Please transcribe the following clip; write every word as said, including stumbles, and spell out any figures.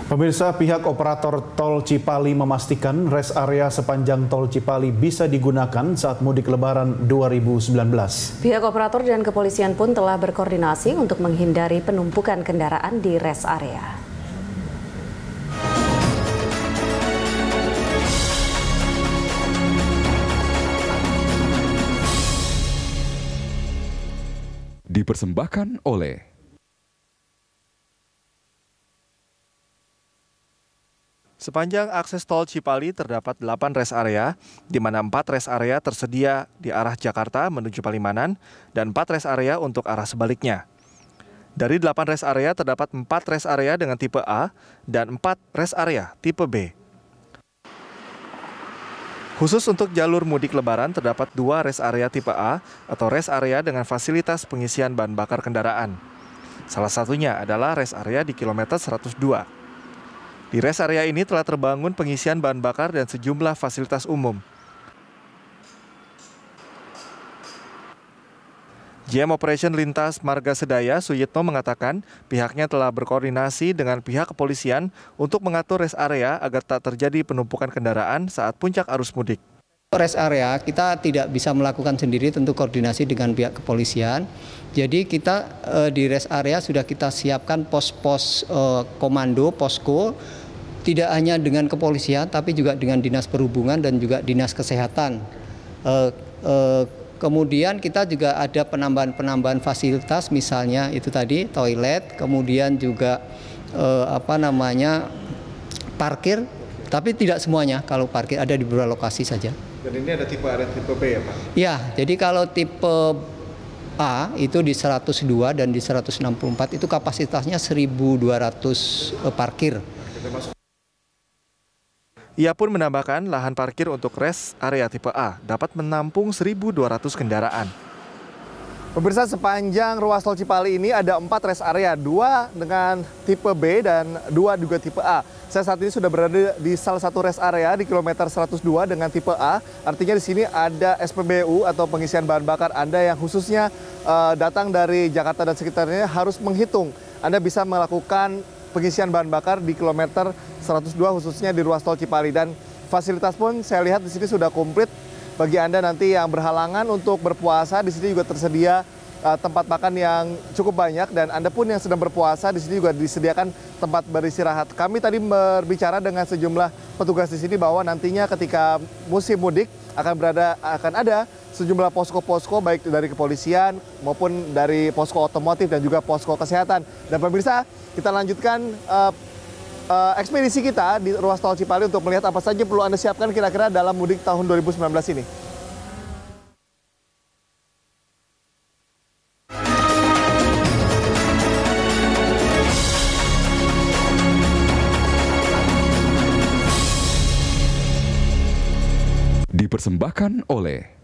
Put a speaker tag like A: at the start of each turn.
A: Pemirsa, pihak operator Tol Cipali memastikan rest area sepanjang Tol Cipali bisa digunakan saat mudik Lebaran dua ribu sembilan belas.
B: Pihak operator dan kepolisian pun telah berkoordinasi untuk menghindari penumpukan kendaraan di rest area.
C: Dipersembahkan oleh
D: sepanjang akses tol Cipali terdapat delapan rest area, di mana empat rest area tersedia di arah Jakarta menuju Palimanan dan empat rest area untuk arah sebaliknya. Dari delapan rest area terdapat empat rest area dengan tipe A dan empat rest area tipe B. Khusus untuk jalur mudik Lebaran terdapat dua rest area tipe A atau rest area dengan fasilitas pengisian bahan bakar kendaraan. Salah satunya adalah rest area di kilometer seratus dua. Di rest area ini telah terbangun pengisian bahan bakar dan sejumlah fasilitas umum. G M Operation Lintas Marga Sedaya, Suyitno, mengatakan pihaknya telah berkoordinasi dengan pihak kepolisian untuk mengatur rest area agar tak terjadi penumpukan kendaraan saat puncak arus mudik.
E: Rest area kita tidak bisa melakukan sendiri, tentu koordinasi dengan pihak kepolisian. Jadi kita eh, di rest area sudah kita siapkan pos-pos eh, komando, posko, tidak hanya dengan kepolisian tapi juga dengan dinas perhubungan dan juga dinas kesehatan. Eh, eh, kemudian kita juga ada penambahan-penambahan fasilitas, misalnya itu tadi toilet, kemudian juga eh, apa namanya parkir, tapi tidak semuanya. Kalau parkir ada di beberapa lokasi saja.
D: Dan ini ada tipe A dan tipe B ya Pak? Ya,
E: jadi kalau tipe A itu di seratus dua dan di seratus enam puluh empat itu kapasitasnya seribu dua ratus parkir.
D: Ia pun menambahkan lahan parkir untuk rest area tipe A dapat menampung seribu dua ratus kendaraan.
F: Pemirsa, sepanjang ruas tol Cipali ini ada empat rest area, dua dengan tipe B dan dua juga tipe A. Saya saat ini sudah berada di salah satu rest area di kilometer seratus dua dengan tipe A. Artinya di sini ada S P B U atau pengisian bahan bakar. Anda yang khususnya uh, datang dari Jakarta dan sekitarnya harus menghitung. Anda bisa melakukan pengisian bahan bakar di kilometer seratus dua khususnya di ruas tol Cipali. Dan fasilitas pun saya lihat di sini sudah komplit. Bagi Anda nanti yang berhalangan untuk berpuasa, di sini juga tersedia uh, tempat makan yang cukup banyak, dan Anda pun yang sedang berpuasa di sini juga disediakan tempat beristirahat. Kami tadi berbicara dengan sejumlah petugas di sini bahwa nantinya ketika musim mudik akan berada akan ada sejumlah posko-posko baik dari kepolisian maupun dari posko otomotif dan juga posko kesehatan. Dan pemirsa, kita lanjutkan uh, Uh, ekspedisi kita di ruas tol Cipali untuk melihat apa saja perlu Anda siapkan kira-kira dalam mudik tahun dua ribu sembilan belas ini.
C: dipersembahkan oleh